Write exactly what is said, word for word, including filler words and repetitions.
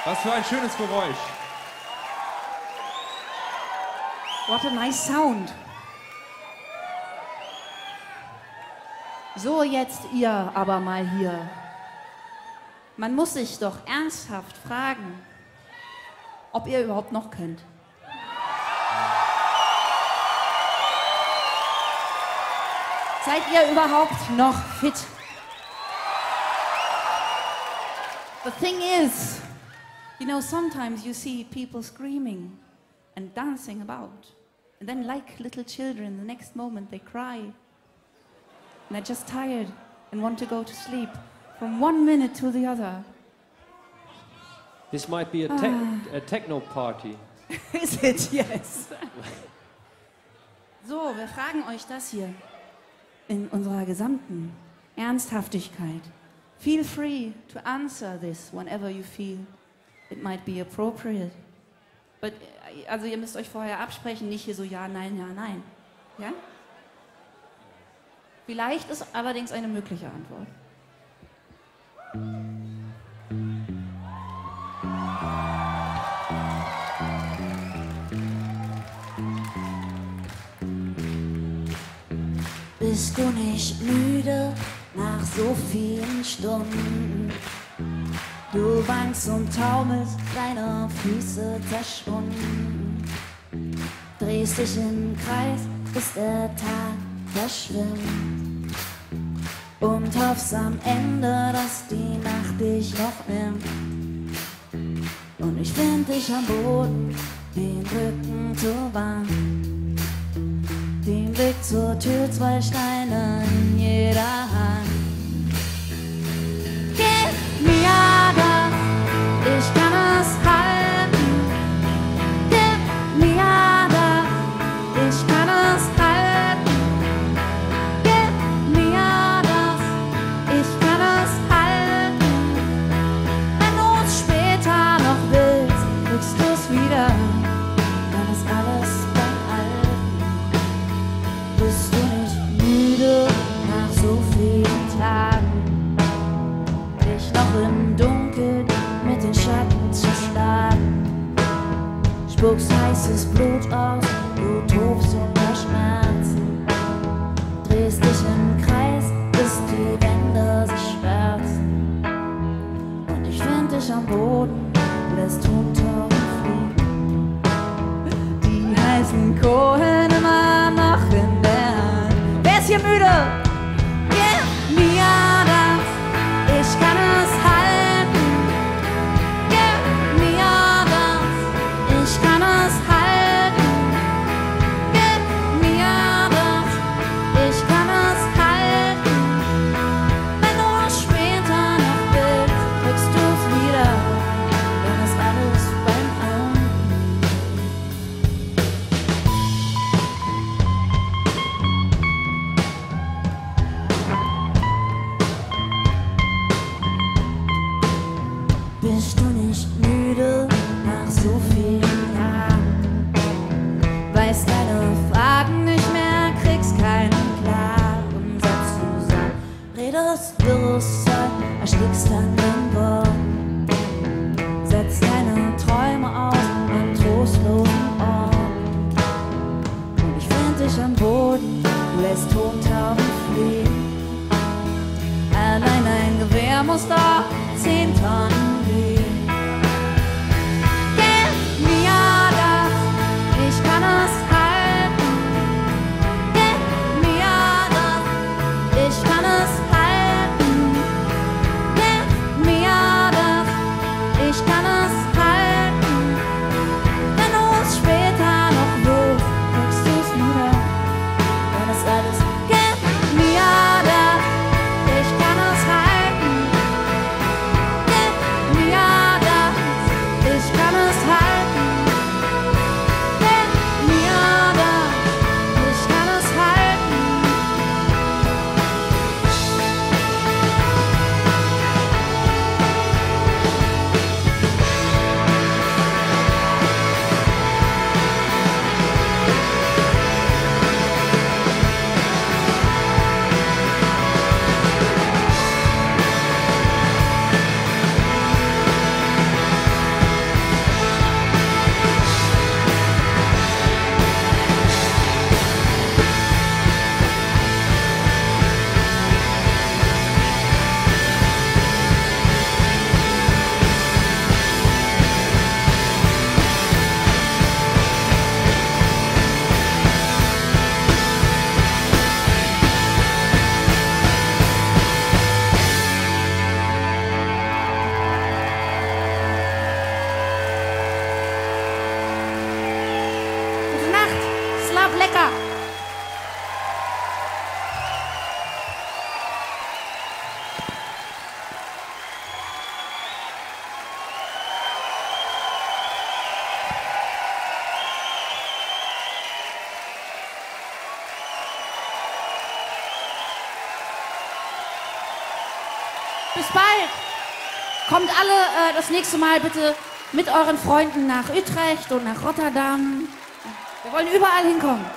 Was für ein schönes Geräusch. What a nice sound. So, jetzt ihr aber mal hier. Man muss sich doch ernsthaft fragen, ob ihr überhaupt noch könnt. Seid ihr überhaupt noch fit? The thing is, you know, sometimes you see people screaming and dancing about, and then like little children, the next moment they cry, and they're just tired and want to go to sleep from one minute to the other. This might be a, te a techno party. Is it? Yes. So, wir fragen euch das hier in unserer gesamten Ernsthaftigkeit. Feel free to answer this whenever you feel it might be appropriate. But, also ihr müsst euch vorher absprechen, nicht hier so ja, nein, ja, nein. Ja? Vielleicht ist allerdings eine mögliche Antwort. Bist du nicht müde nach so vielen Stunden? Du wankst und taumelst, deine Füße zerschwunden. Drehst dich im Kreis, bis der Tag verschwimmt. Und hoffst am Ende, dass die Nacht dich noch nimmt. Und ich find dich am Boden, den Rücken zur Wand. Den Blick zur Tür, zwei Steine in jeder Hand. Gib mir das, ich kann es halten. Gib mir das, ich kann es halten. Gib mir das, ich kann es halten. Wenn du es später noch willst, kriegst du es wieder. Dann ist alles beim Alten. Bist du nicht müde nach so vielen Tagen, dich noch im Dunkeln mit den Schatten zu schlagen? Spuckst heißes Blut aus, du tobst unter Schmerzen, drehst dich im Kreis, bis die Wände sich schwärzen. Und ich find dich am Boden, lässt Hundtauchen fliegen, die heißen Kohlen immer noch in der Hand. Wer ist hier müde? Gib mir das, ich kann es halten. Gib mir das, ich kann es halten. Gib mir das, ich kann es halten. Wenn du es später noch willst, kriegst du es wieder. Dann ist alles beim Alten. Bist du nicht müde nach so vielen Jahren? Weißt deine Fragen nicht mehr, kriegst keinen klaren Satz zusammen. Redest wirres Zeug, erstickst an den Worten. Setzt deine Träume aus an trostlosen Orten. Und ich find dich am Boden, du lässt Tontauben fliegen. Allein ein Gewehr muss da zehn Tonnen wiegen. Gib mir das, ich kann es halten. Gib mir das, ich kann es halten. Gib noch lecker. Bis bald. Kommt alle äh, das nächste Mal bitte mit euren Freunden nach Utrecht und nach Rotterdam. Wir wollen überall hinkommen.